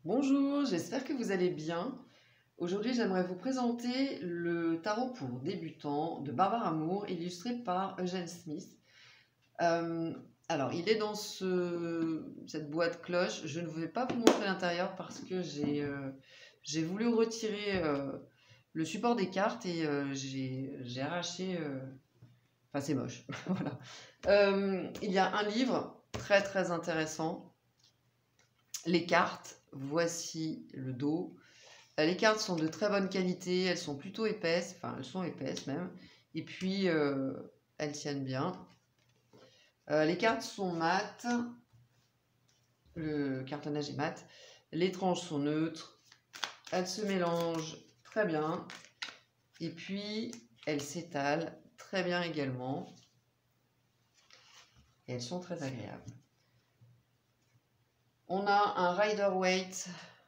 Bonjour, j'espère que vous allez bien. Aujourd'hui, j'aimerais vous présenter le tarot pour débutants de Barbare Amour, illustré par Eugène Smith. Alors, il est dans cette boîte cloche. Je ne vais pas vous montrer l'intérieur parce que j'ai voulu retirer le support des cartes et j'ai arraché... Enfin, c'est moche. Voilà. Il y a un livre très très intéressant. Les cartes, voici le dos. Les cartes sont de très bonne qualité, elles sont plutôt épaisses, enfin elles sont épaisses même, et puis elles tiennent bien. Les cartes sont mates, le cartonnage est mat, les tranches sont neutres, elles se mélangent très bien, et puis elles s'étalent très bien également, et elles sont très agréables. On a un Rider-Waite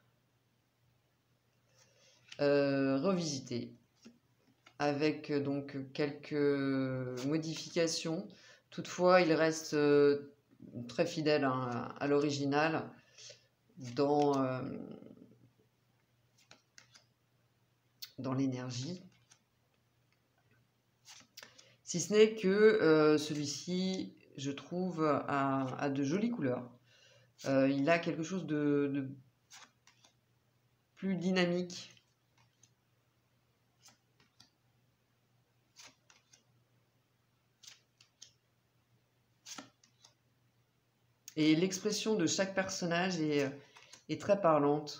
revisité, avec donc quelques modifications. Toutefois, il reste très fidèle à l'original dans l'énergie. Si ce n'est que celui-ci, je trouve, a de jolies couleurs. Il a quelque chose de plus dynamique. Et l'expression de chaque personnage est très parlante.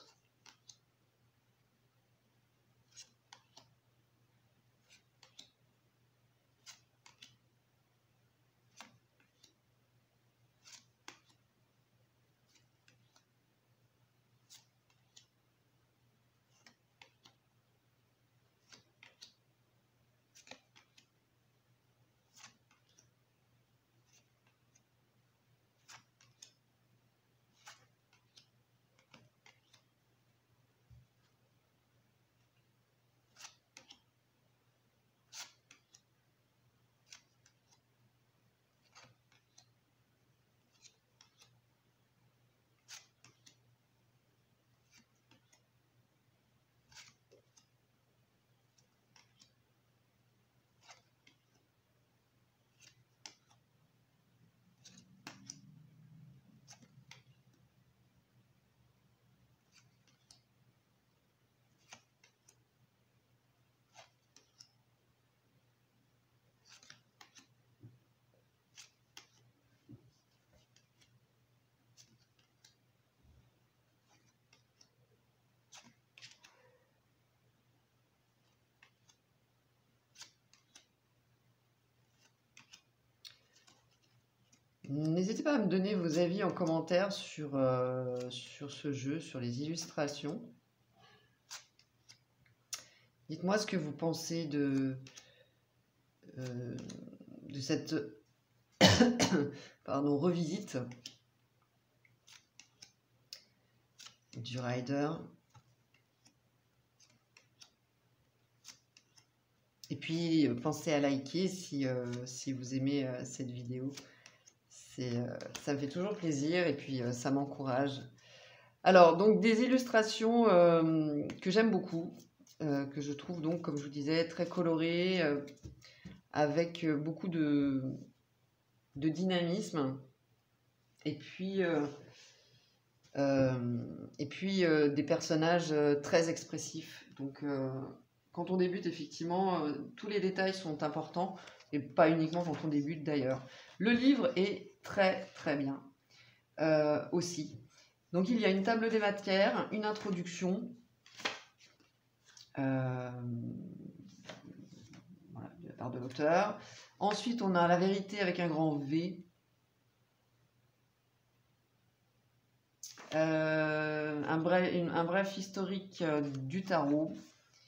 N'hésitez pas à me donner vos avis en commentaire sur ce jeu, sur les illustrations. Dites-moi ce que vous pensez de cette pardon, revisite du Rider. Et puis, pensez à liker si vous aimez cette vidéo. Ça me fait toujours plaisir et puis ça m'encourage. Alors, donc des illustrations que j'aime beaucoup, que je trouve donc, comme je vous disais, très colorées, avec beaucoup de dynamisme. Et puis des personnages très expressifs. Donc, quand on débute, effectivement, tous les détails sont importants, et pas uniquement quand on débute d'ailleurs. Le livre est très très bien aussi. Donc il y a une table des matières, une introduction, voilà, de la part de l'auteur. Ensuite, on a la vérité avec un grand V. Un bref historique du tarot.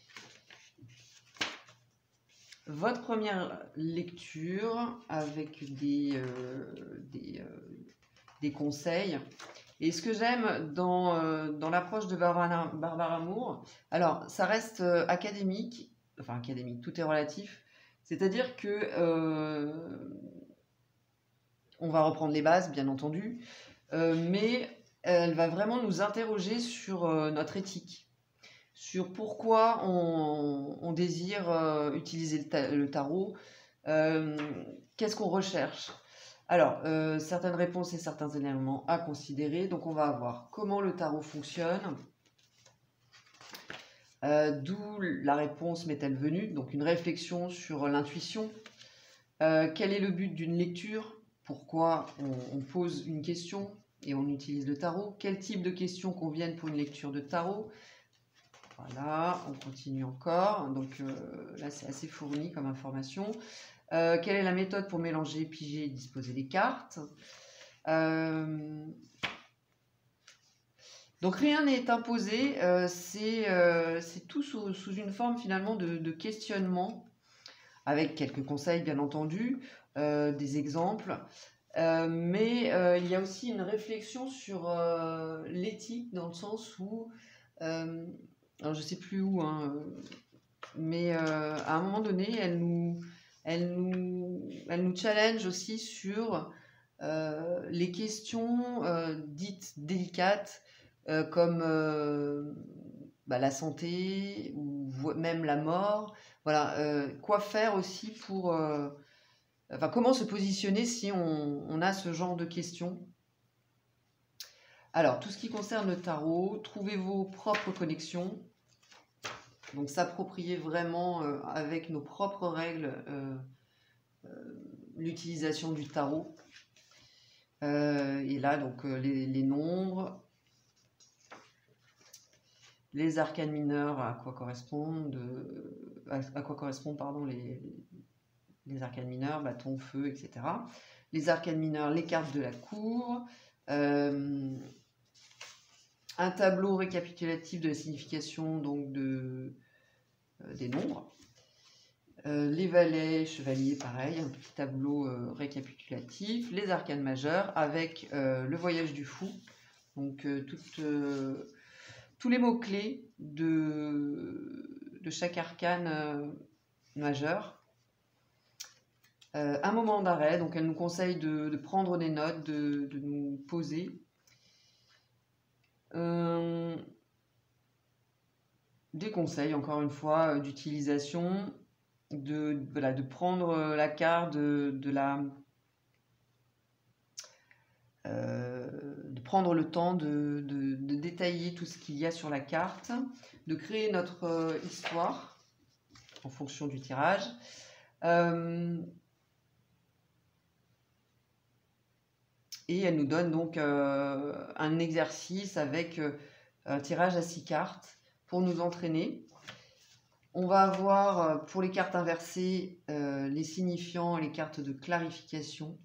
Votre première lecture avec des conseils. Et ce que j'aime dans l'approche de Barbare Amour, alors ça reste académique, enfin académique, tout est relatif, c'est-à-dire que on va reprendre les bases, bien entendu, mais elle va vraiment nous interroger sur notre éthique, sur pourquoi on désire utiliser le tarot, qu'est-ce qu'on recherche. Alors, certaines réponses et certains éléments à considérer. Donc, on va voir comment le tarot fonctionne, d'où la réponse m'est-elle venue, donc une réflexion sur l'intuition. Quel est le but d'une lecture? Pourquoi on pose une question et on utilise le tarot? Quel type de questions conviennent pour une lecture de tarot? Voilà, on continue encore. Donc là, c'est assez fourni comme information. Quelle est la méthode pour mélanger, piger et disposer les cartes? Donc rien n'est imposé, c'est tout sous une forme finalement de questionnement, avec quelques conseils bien entendu, des exemples, mais il y a aussi une réflexion sur l'éthique, dans le sens où, alors je ne sais plus où, hein, mais à un moment donné, elle nous challenge aussi sur les questions dites délicates, comme la santé ou même la mort. Voilà, quoi faire aussi pour... enfin, comment se positionner si on a ce genre de questions. Alors, tout ce qui concerne le tarot, trouvez vos propres connexions. Donc, s'approprier vraiment avec nos propres règles l'utilisation du tarot. Et là, donc, les nombres, les arcanes mineurs, à quoi correspondent, pardon, les arcanes mineurs, bâton, feu, etc. Les arcanes mineurs, les cartes de la cour, un tableau récapitulatif de la signification donc des nombres, les valets, chevaliers, pareil, un petit tableau récapitulatif, les arcanes majeures avec le voyage du fou, donc tous les mots-clés de chaque arcane majeur. Un moment d'arrêt, donc elle nous conseille de prendre des notes, de nous poser. Des conseils, encore une fois, d'utilisation, de prendre la carte, de prendre le temps de détailler tout ce qu'il y a sur la carte, de créer notre histoire en fonction du tirage. Et elle nous donne donc un exercice avec un tirage à 6 cartes pour nous entraîner. On va avoir pour les cartes inversées les signifiants, les cartes de clarification.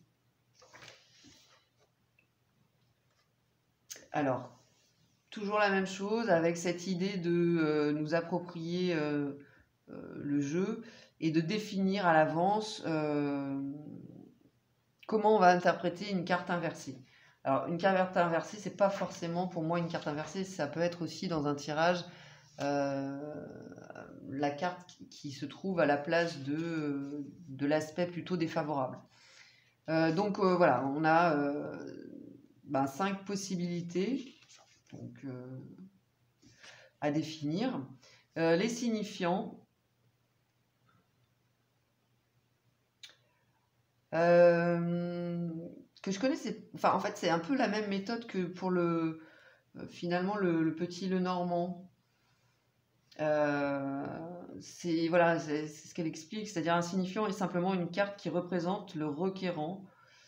Alors, toujours la même chose avec cette idée de nous approprier le jeu et de définir à l'avance comment on va interpréter une carte inversée. Alors, une carte inversée, c'est pas forcément pour moi une carte inversée, ça peut être aussi dans un tirage la carte qui se trouve à la place de l'aspect plutôt défavorable. Donc voilà, on a 5 possibilités donc, à définir. Les signifiants. Que je connaissais, enfin en fait c'est un peu la même méthode que pour finalement le petit Lenormand. C'est voilà, c'est ce qu'elle explique, c'est-à-dire un signifiant est simplement une carte qui représente le requérant.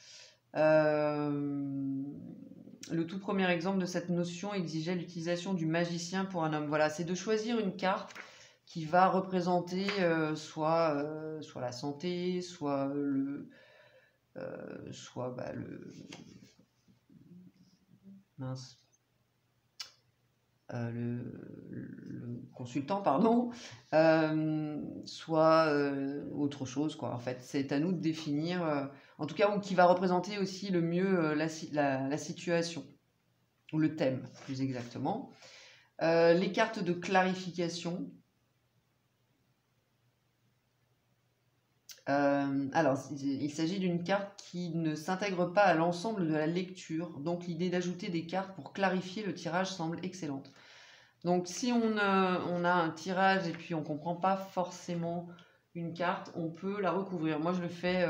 Le tout premier exemple de cette notion exigeait l'utilisation du magicien pour un homme. Voilà, c'est de choisir une carte qui va représenter soit la santé, soit le consultant, pardon, soit autre chose, quoi. En fait, c'est à nous de définir, en tout cas, ou qui va représenter aussi le mieux la situation, ou le thème, plus exactement. Les cartes de clarification. Alors, il s'agit d'une carte qui ne s'intègre pas à l'ensemble de la lecture, donc l'idée d'ajouter des cartes pour clarifier le tirage semble excellente. Donc si on a un tirage et puis on ne comprend pas forcément une carte, on peut la recouvrir. Moi je le fais,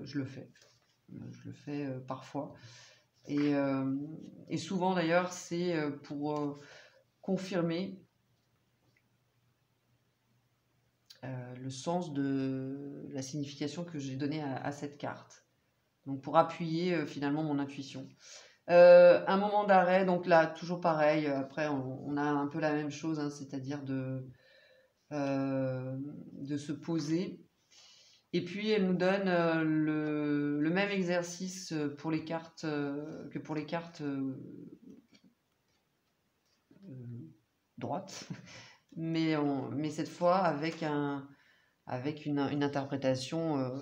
parfois. Et souvent d'ailleurs c'est pour confirmer le sens de la signification que j'ai donnée à cette carte. Donc pour appuyer finalement mon intuition. Un moment d'arrêt, donc là toujours pareil, après on a un peu la même chose, hein, c'est-à-dire de se poser. Et puis elle nous donne le même exercice pour les cartes que pour les cartes droites, mais cette fois avec une interprétation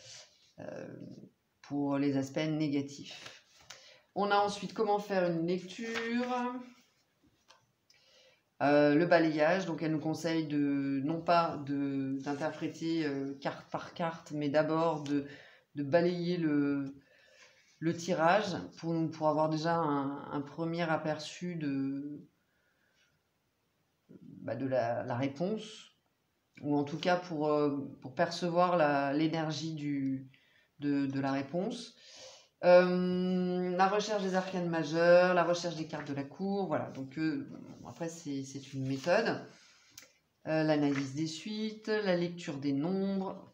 pour les aspects négatifs. On a ensuite comment faire une lecture. Le balayage, donc elle nous conseille non pas d'interpréter carte par carte, mais d'abord de balayer le tirage pour avoir déjà un premier aperçu de la réponse, ou en tout cas pour percevoir l'énergie de la réponse. La recherche des arcanes majeurs, la recherche des cartes de la cour, voilà. Donc après c'est une méthode. L'analyse des suites, la lecture des nombres,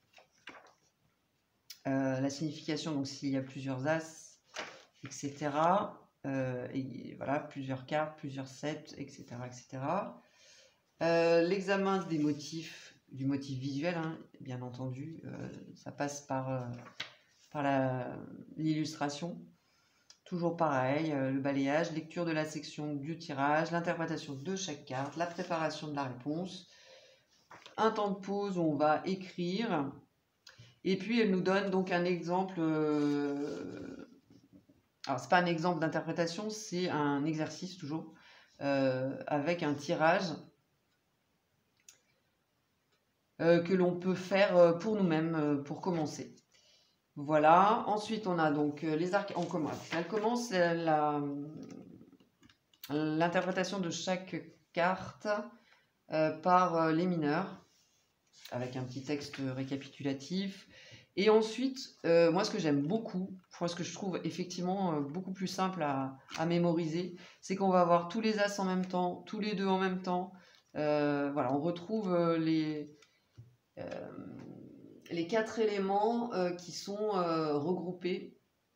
la signification, donc s'il y a plusieurs as, etc. Et voilà, plusieurs cartes, plusieurs sets, etc. etc. L'examen des motifs, du motif visuel, hein, bien entendu, ça passe par l'illustration. Toujours pareil, le balayage, lecture de la section du tirage, l'interprétation de chaque carte, la préparation de la réponse, un temps de pause où on va écrire, et puis elle nous donne donc un exemple, alors c'est pas un exemple d'interprétation, c'est un exercice toujours, avec un tirage que l'on peut faire pour nous-mêmes, pour commencer. Voilà, ensuite on a donc les arcanes, on commence. Elle commence l'interprétation de chaque carte par les mineurs, avec un petit texte récapitulatif. Et ensuite, moi ce que j'aime beaucoup, ce que je trouve effectivement beaucoup plus simple à mémoriser, c'est qu'on va avoir tous les as en même temps, tous les deux en même temps. Voilà, on retrouve les 4 éléments qui sont regroupés.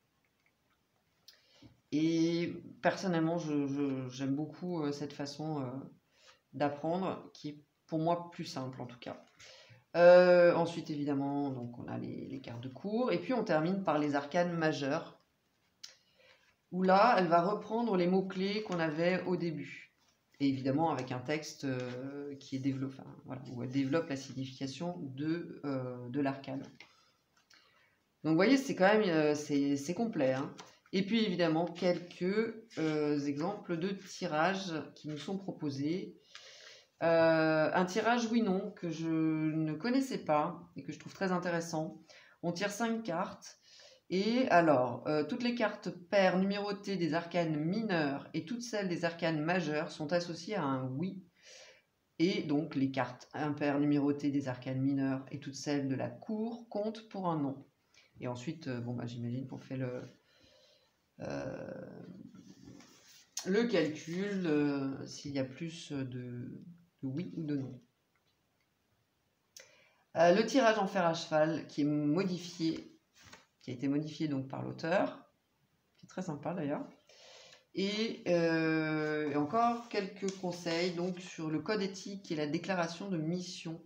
Et personnellement, j'aime beaucoup cette façon d'apprendre, qui est pour moi plus simple en tout cas. Ensuite, évidemment, donc on a les cartes de cour, et puis on termine par les arcanes majeures, où là, elle va reprendre les mots-clés qu'on avait au début. Et évidemment, avec un texte qui est développé, enfin, voilà, où elle développe la signification de l'arcane. Donc, vous voyez, c'est quand même c'est complet, hein. Et puis, évidemment, quelques exemples de tirages qui nous sont proposés. Un tirage oui-non que je ne connaissais pas et que je trouve très intéressant. On tire 5 cartes. Et alors, toutes les cartes paires numérotées des arcanes mineures et toutes celles des arcanes majeures sont associées à un oui. Et donc, les cartes impaires numérotées des arcanes mineures et toutes celles de la cour comptent pour un non. Et ensuite, j'imagine qu'on fait le calcul s'il y a plus de oui ou de non. Le tirage en fer à cheval qui est modifié, qui a été modifié donc par l'auteur, qui est très sympa d'ailleurs. Et encore quelques conseils donc sur le code éthique et la déclaration de mission.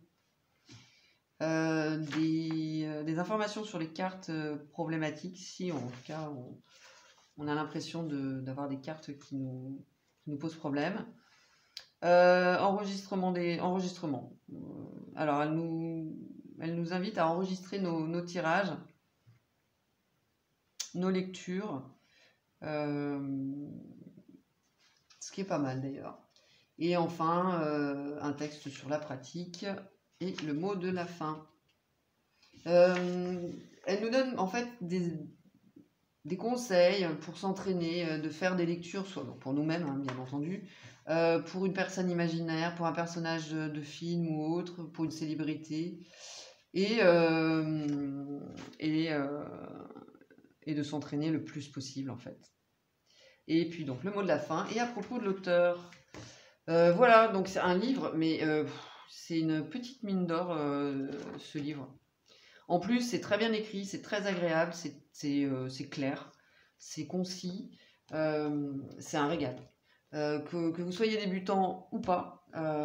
Des informations sur les cartes problématiques, si en tout cas on a l'impression d'avoir des cartes qui nous posent problème. Enregistrements. Alors elle nous invite à enregistrer nos tirages, nos lectures, ce qui est pas mal d'ailleurs. Et enfin un texte sur la pratique et le mot de la fin. Elle nous donne en fait des conseils pour s'entraîner, de faire des lectures, soit pour nous-mêmes, hein, bien entendu, pour une personne imaginaire, pour un personnage de film ou autre, pour une célébrité, et, et, euh, et de s'entraîner le plus possible en fait. Et puis donc le mot de la fin, et à propos de l'auteur, voilà, donc c'est un livre, mais c'est une petite mine d'or ce livre. En plus, c'est très bien écrit, c'est très agréable, c'est clair, c'est concis, c'est un régal. Que vous soyez débutant ou pas,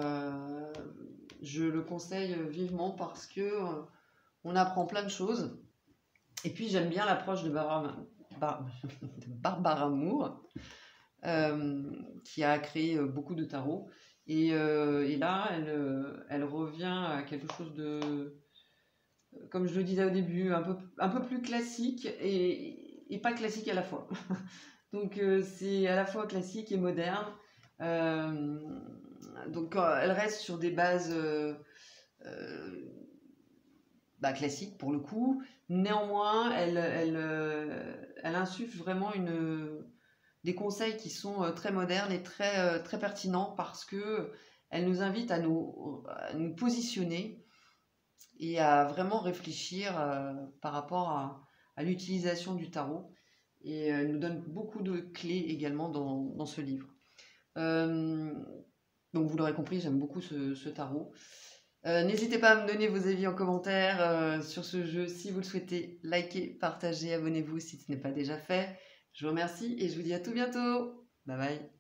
je le conseille vivement parce que on apprend plein de choses. Et puis j'aime bien l'approche de de Barbara Moore, qui a créé beaucoup de tarots. Et là, elle revient à quelque chose de, comme je le disais au début, un peu plus classique et pas classique à la fois. Donc c'est à la fois classique et moderne. Euh, donc elle reste sur des bases euh, classiques pour le coup. Néanmoins, elle insuffle vraiment des conseils qui sont très modernes et très pertinents parce que elle nous invite à nous positionner et à vraiment réfléchir par rapport à l'utilisation du tarot. Et elle nous donne beaucoup de clés également dans ce livre. Euh, donc vous l'aurez compris, j'aime beaucoup ce tarot. N'hésitez pas à me donner vos avis en commentaire sur ce jeu si vous le souhaitez. Likez, partagez, abonnez-vous si ce n'est pas déjà fait. Je vous remercie et je vous dis à tout bientôt. Bye bye.